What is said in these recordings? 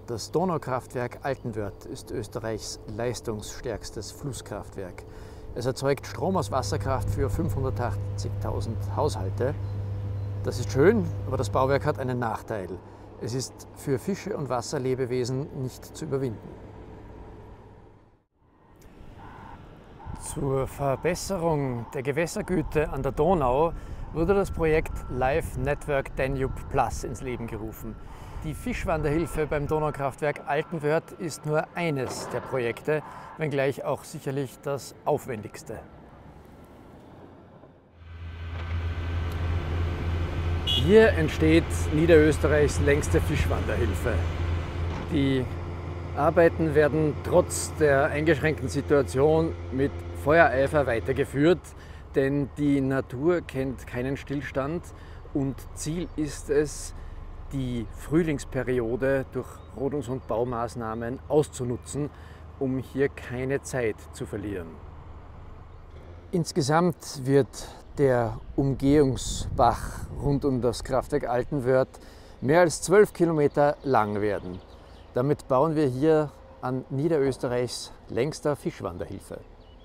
Das Donaukraftwerk Altenwörth ist Österreichs leistungsstärkstes Flusskraftwerk. Es erzeugt Strom aus Wasserkraft für 580.000 Haushalte. Das ist schön, aber das Bauwerk hat einen Nachteil. Es ist für Fische und Wasserlebewesen nicht zu überwinden. Zur Verbesserung der Gewässergüte an der Donau wurde das Projekt Life Network Danube Plus ins Leben gerufen. Die Fischwanderhilfe beim Donaukraftwerk Altenwörth ist nur eines der Projekte, wenngleich auch sicherlich das aufwendigste. Hier entsteht Niederösterreichs längste Fischwanderhilfe. Die Arbeiten werden trotz der eingeschränkten Situation mit Feuereifer weitergeführt, denn die Natur kennt keinen Stillstand und Ziel ist es, die Frühlingsperiode durch Rodungs- und Baumaßnahmen auszunutzen, um hier keine Zeit zu verlieren. Insgesamt wird der Umgehungsbach rund um das Kraftwerk Altenwörth mehr als 12 Kilometer lang werden. Damit bauen wir hier an Niederösterreichs längster Fischwanderhilfe.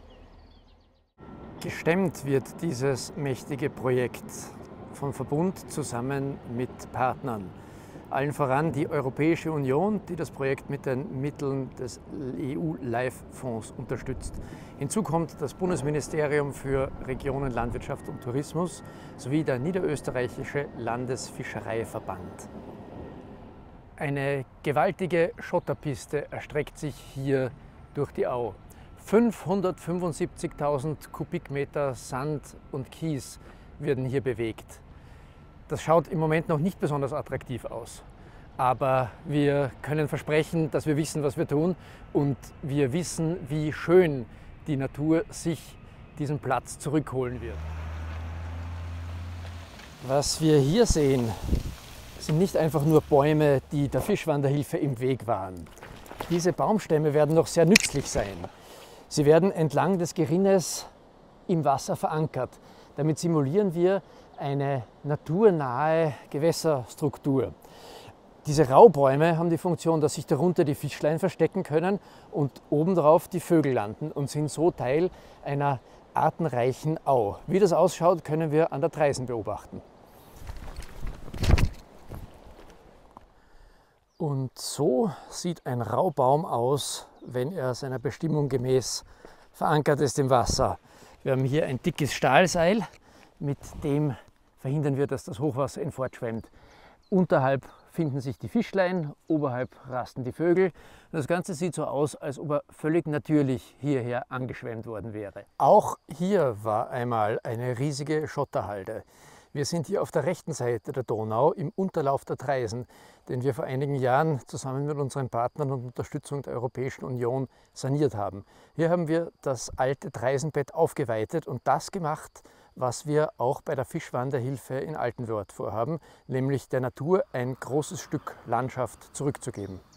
Gestemmt wird dieses mächtige Projekt vom Verbund zusammen mit Partnern. Allen voran die Europäische Union, die das Projekt mit den Mitteln des EU-LIFE-Fonds unterstützt. Hinzu kommt das Bundesministerium für Regionen, Landwirtschaft und Tourismus sowie der Niederösterreichische Landesfischereiverband. Eine gewaltige Schotterpiste erstreckt sich hier durch die Au. 575.000 Kubikmeter Sand und Kies werden hier bewegt. Das schaut im Moment noch nicht besonders attraktiv aus. Aber wir können versprechen, dass wir wissen, was wir tun und wir wissen, wie schön die Natur sich diesen Platz zurückholen wird. Was wir hier sehen, sind nicht einfach nur Bäume, die der Fischwanderhilfe im Weg waren. Diese Baumstämme werden noch sehr nützlich sein. Sie werden entlang des Gerinnes im Wasser verankert. Damit simulieren wir eine naturnahe Gewässerstruktur. Diese Raubäume haben die Funktion, dass sich darunter die Fischlein verstecken können und obendrauf die Vögel landen und sind so Teil einer artenreichen Au. Wie das ausschaut, können wir an der Traisen beobachten. Und so sieht ein Raubaum aus, wenn er seiner Bestimmung gemäß verankert ist im Wasser. Wir haben hier ein dickes Stahlseil, mit dem verhindern wir, dass das Hochwasser ihn fortschwemmt. Unterhalb finden sich die Fischlein, oberhalb rasten die Vögel. Das Ganze sieht so aus, als ob er völlig natürlich hierher angeschwemmt worden wäre. Auch hier war einmal eine riesige Schotterhalde. Wir sind hier auf der rechten Seite der Donau im Unterlauf der Traisen, den wir vor einigen Jahren zusammen mit unseren Partnern und Unterstützung der Europäischen Union saniert haben. Hier haben wir das alte Treisenbett aufgeweitet und das gemacht, was wir auch bei der Fischwanderhilfe in Altenwörth vorhaben, nämlich der Natur ein großes Stück Landschaft zurückzugeben.